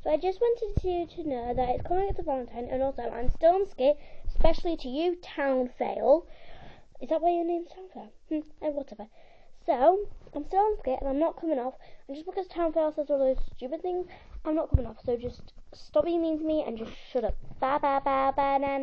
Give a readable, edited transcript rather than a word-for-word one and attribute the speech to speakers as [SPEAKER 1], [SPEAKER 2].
[SPEAKER 1] So I just wanted you to know that it's coming up to Valentine, and also I'm still on SKIT, especially to you, Town Fail. Is that why your name's Town Fail? Whatever. So, I'm still on SKIT, and I'm not coming off. And just because Town Fail says all those stupid things, I'm not coming off. So just stop being mean to me and just shut up. Bye, bye, bye, bye,